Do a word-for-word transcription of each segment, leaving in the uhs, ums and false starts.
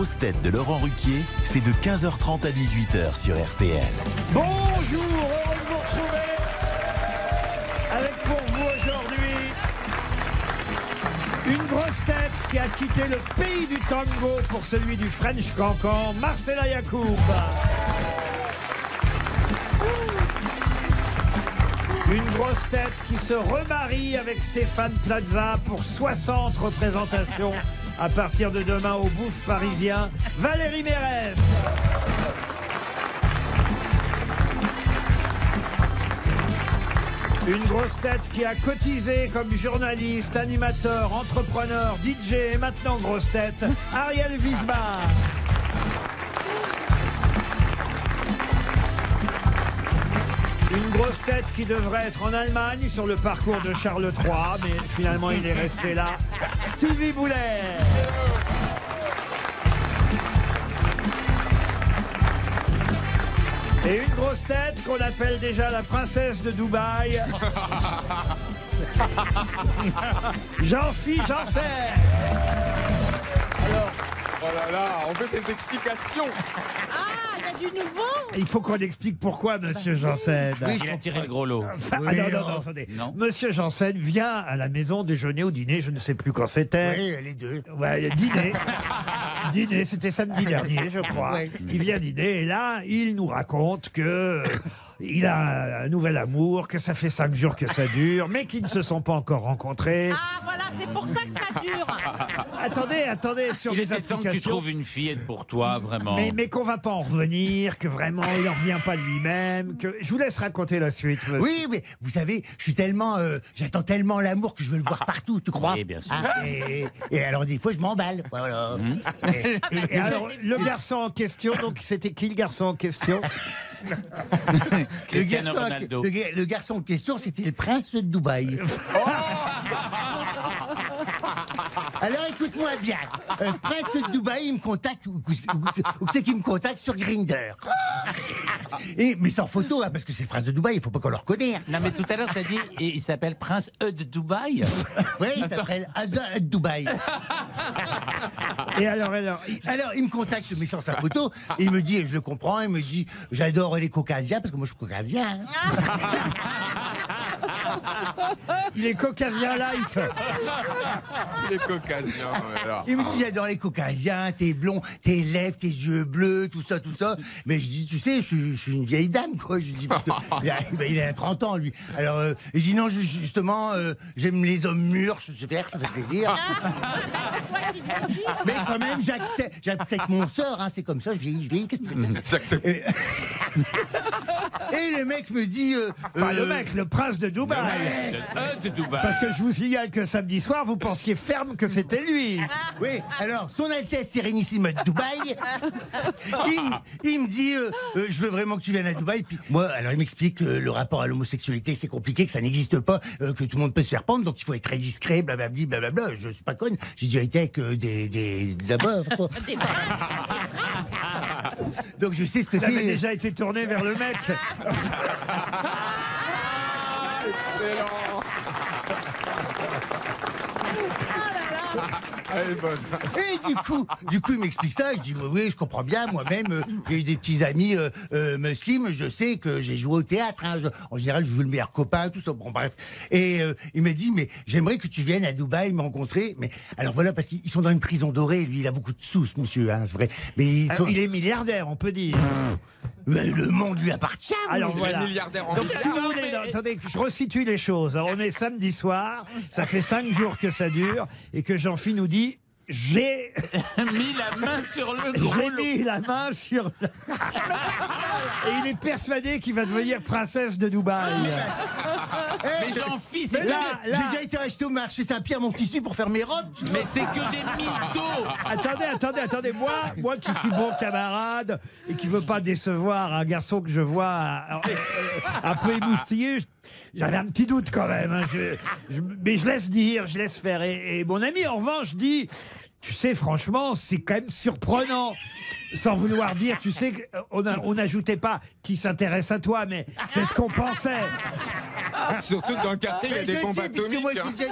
grosses têtes de Laurent Ruquier, c'est de quinze heures trente à dix-huit heures sur R T L. Bonjour, heureux de vous retrouver avec pour vous aujourd'hui une grosse tête qui a quitté le pays du tango pour celui du French Cancan, Marcella Yacoub. Une grosse tête qui se remarie avec Stéphane Plaza pour soixante représentations à partir de demain au Bouffe parisien, Valérie Mérès. Une grosse tête qui a cotisé comme journaliste, animateur, entrepreneur, D J et maintenant grosse tête, Ariel Wiesbach. Une grosse tête qui devrait être en Allemagne sur le parcours de Charles trois, mais finalement il est resté là, Stevie Boulet. Et une grosse tête qu'on appelle déjà la princesse de Dubaï, Jean-Philippe Janssen. Alors, oh là là, on veut des explications. Ah, il y a du nouveau. il faut qu'on explique pourquoi Monsieur Janssen. Oui, il a tiré le gros lot. Ah, non, non, non, attendez. Non. Monsieur Janssen vient à la maison déjeuner ou dîner, je ne sais plus quand c'était. Oui, les deux. Ouais, dîner. Dîner, c'était samedi dernier, je crois. Ouais. Il vient dîner et là, il nous raconte que euh, il a un nouvel amour, que ça fait cinq jours que ça dure, mais qu'ils ne se sont pas encore rencontrés. Ah, voilà, c'est pour ça que ça dure. Attendez, attendez, sur Il les était temps que tu applications. trouves une fillette pour toi, vraiment. Mais, mais qu'on va pas en revenir, que vraiment il n'en revient pas de lui-même, que je vous laisse raconter la suite. Monsieur. Oui, mais vous savez, je suis tellement, euh, j'attends tellement l'amour que je veux le voir partout, tu comprends? Oui, bien sûr. Ah, et, et alors des fois, je m'emballe. Voilà. Et- Et alors, le garçon en question, donc c'était qui le garçon en question? le, Cristiano garçon, Ronaldo. le ga- le garçon en question, c'était le prince de Dubaï. Alors écoute-moi bien, le prince de Dubaï, il me contacte, ou, ou- ou- ou c'est qu'il me contacte sur Grindr. Et, mais sans photo, hein, parce que c'est le prince de Dubaï, il faut pas qu'on le reconnaisse. Non, mais tout à l'heure, t'as dit, et il s'appelle Prince E de Dubaï. Oui, il s'appelle Azza de Dubaï. Et alors, alors, il- Alors, il me contacte, mais sans sa photo, et il me dit, et je le comprends, il me dit, j'adore les caucasiens, parce que moi je suis caucasien. hein. il est caucasien light. Les caucasiens, voilà. Il me dit, j'adore les caucasiens, t'es blond, tes lèvres, tes yeux bleus, tout ça, tout ça. Mais je dis, tu sais, je suis, je suis une vieille dame, quoi. Je dis, parce que- il, a, ben, il a trente ans, lui. Alors, euh, il dit, non, je- justement, euh, j'aime les hommes mûrs, je sais faire, ça fait plaisir. Mais quand même, j'accepte, j'accepte mon sort, hein, c'est comme ça, je vieillis, je vieillis, qu'est-ce que tu veux faire? J'accepte. Et, et le mec me dit... euh, Pas le euh, mec, le prince de Dubaï. E de Dubaï. Parce que je vous signale que samedi soir, vous pensiez ferme que c'était lui. Oui, alors, son Altesse Sérénissime de Dubaï, il, m- il me dit, euh, euh, je veux vraiment que tu viennes à Dubaï. Puis moi, alors il m'explique que le rapport à l'homosexualité, c'est compliqué, que ça n'existe pas, euh, que tout le monde peut se faire pendre, donc il faut être très discret, blablabli, blablabla. Je suis pas conne, j'ai dit, été avec euh, des, des, des abeuves, quoi. Donc je sais ce que Il avait c'est. déjà été tourné vers le mec. Elle est bonne. Et du coup, du coup, il m'explique ça. Je dis oui, oui, je comprends bien. Moi-même, euh, j'ai eu des petits amis euh, euh, musulmans. Je sais que j'ai joué au théâtre. hein. Je- en général, je joue le meilleur copain, tout ça. Bon, bref. Et euh, il m'a dit, mais j'aimerais que tu viennes à Dubaï me rencontrer. Mais alors voilà, parce qu'ils sont dans une prison dorée. Lui, il a beaucoup de sous, ce monsieur. Hein, c'est vrai. Mais ils Ah, sont- il est milliardaire, on peut dire. Mais le monde lui appartient. Alors Il est voilà. milliardaire en Donc milliards. si vous voulez, non, attendez, que je resitue les choses. Alors, on est samedi soir, ça fait cinq jours que ça dure, et que Jean-Philippe nous dit, j'ai mis la main sur le gros j'ai lot. mis la main sur... le- Et il est persuadé qu'il va devenir princesse de Dubaï. Mais Jean-Philippe, c'est Mais Là, j'ai là. déjà été acheter au marché Saint-Pierre mon tissu pour faire mes robes. mais c'est que des mythos. Attendez, attendez, attendez, moi, moi qui suis bon camarade et qui veut pas décevoir un garçon que je vois alors, euh, un peu émoustillé, je- j'avais un petit doute quand même. hein, je- je- mais je laisse dire, je laisse faire. Et, et mon ami, en revanche, dit, tu sais, franchement, c'est quand même surprenant. Sans vouloir dire, tu sais, on a- on n'ajoutait pas qui s'intéresse à toi, mais c'est ce qu'on pensait. Surtout que dans le quartier, il y a Je des le bombes sais, puisque moi, atomiques. j'ai hein. déjà dit,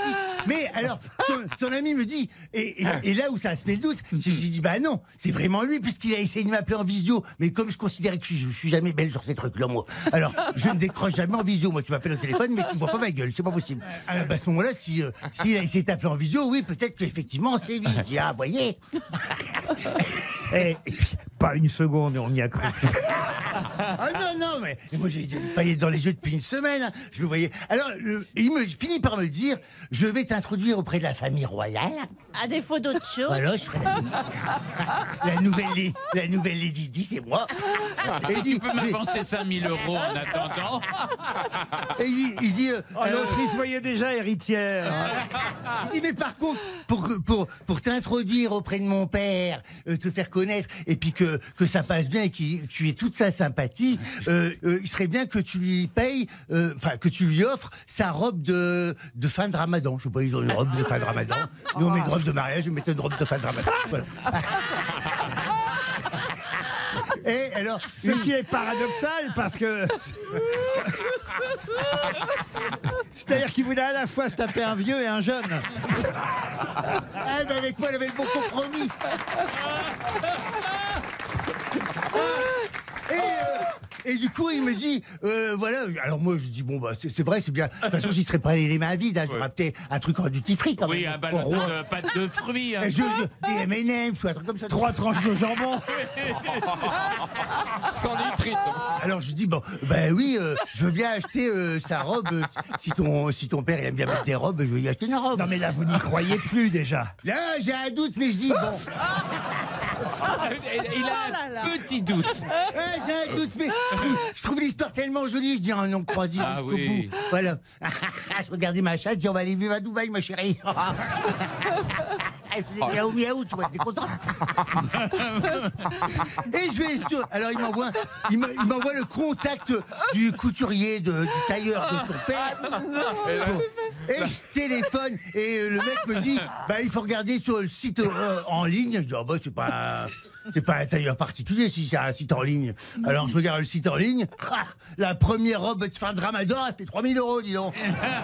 Mais alors, son, son ami me dit, et, et, et là où ça se met le doute, j'ai dit, bah non, c'est vraiment lui, puisqu'il a essayé de m'appeler en visio. Mais comme je considérais que je, je suis jamais belle sur ces trucs-là, moi. Alors, je ne décroche jamais en visio. Moi, tu m'appelles au téléphone, mais tu ne vois pas ma gueule, c'est pas possible. Alors, bah, à ce moment-là, si, euh, s'il a essayé de t'appeler en visio, oui, peut-être qu'effectivement, c'est lui. Je dis, ah, voyez. Et, et puis, pas une seconde, on y a cru. Ah non, non, mais et moi j'ai des paillettes dans les yeux depuis une semaine. Hein. Je le voyais. Alors, le, il me finit par me dire, je vais t'introduire auprès de la famille royale. À défaut d'autre chose. Voilà, je serai la, la nouvelle, la, la nouvelle Lady Di, c'est moi. Et il dit, Tu peux m'avancer cinq mille euros en attendant. et il dit, il dit, euh, Oh, l'autre, il se voyait déjà héritière. il dit, mais par contre, pour, pour, pour t'introduire auprès de mon père, euh, te faire connaître, et puis que, que ça passe bien et que tu aies toute sa sympathie, euh, euh, il serait bien que tu lui payes, euh, enfin, que tu lui offres sa robe de, de fin de ramadan. Je sais pas, ils ont une robe de fin de ramadan. Nous, on met une robe de mariage, je mettais une robe de fin de ramadan. Voilà. Et alors, Ce qui est paradoxal parce que. C'est-à-dire qu'il voulait à la fois se taper un vieux et un jeune. ah, ben avec moi, il avait le bon compromis. Et, euh, et du coup, il me dit, euh, voilà. Alors moi, je dis bon bah c'est c'est vrai, c'est bien. De toute façon, j'y serais pas allé les mains vides. Hein, Ouais. J'aurais peut-être un truc en duty free quand Oui, même. un Au ballon roi. de pâte de fruits. hein. Et je, je- des M and M's ou un truc comme ça. Trois tranches de jambon. Sans nitrite. Alors je dis bon, ben oui, euh, je veux bien acheter euh, sa robe. euh, si ton si ton père il aime bien mettre des robes, je veux y acheter une robe. Non mais là, vous n'y croyez plus déjà. Là, j'ai un doute, mais je dis bon. Il a Oh là là. un petit doute. Ouais, j'ai un doute, mais je trouve, je trouve l'histoire tellement jolie, je dis un nom croisé Ah jusqu'au oui. bout. Voilà. Je regardais ma chatte, je dis on va aller vivre à Dubaï, ma chérie. Elle faisait miaou miaou, tu vois, t'es content. Et je vais sur. Alors il m'envoie, il m'a- il m'envoie le contact du couturier, de, du tailleur de son père. Bon. Et je téléphone et euh, le mec me dit, bah il faut regarder sur le site euh, en ligne. Je dis oh bah c'est pas. C'est pas un tailleur particulier si c'est un site en ligne. Alors je regarde le site en ligne. Ah, la première robe de fin de ramadan, elle fait trois mille euros, dis donc.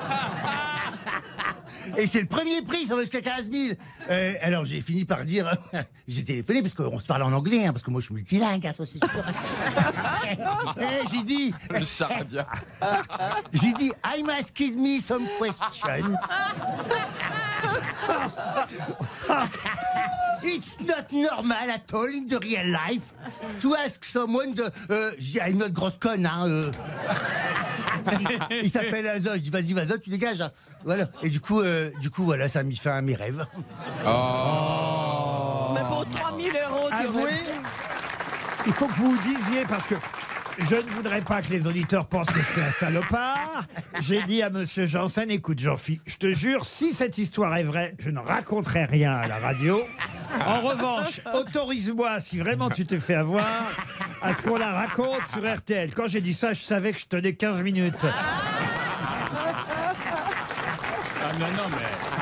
Et c'est le premier prix, ça va jusqu'à quinze mille. Euh, alors j'ai fini par dire, j'ai téléphoné parce qu'on se parle en anglais, hein, parce que moi je suis multilingue, hein, ça c'est sûr. Et j'ai dit, Le charabia. j'ai dit, I'm asking me some question. It's not normal at all in the real life to ask someone de. Euh, j'ai une autre grosse conne, hein. Euh. Il, il s'appelle Azo. Je dis vas-y, vas-y, tu dégages. Hein. Voilà. Et du coup, euh, du coup, voilà, ça a mis fin à mes rêves. Mais pour trois mille euros, tu Avouez, aurais- il faut que vous vous disiez parce que. Je ne voudrais pas que les auditeurs pensent que je suis un salopard. J'ai dit à Monsieur Janssen, écoute Jean-Philippe, je te jure, si cette histoire est vraie, je ne raconterai rien à la radio. En revanche, autorise-moi, si vraiment tu t'es fait avoir, à ce qu'on la raconte sur R T L. Quand j'ai dit ça, je savais que je tenais quinze minutes. Ah non, non, mais.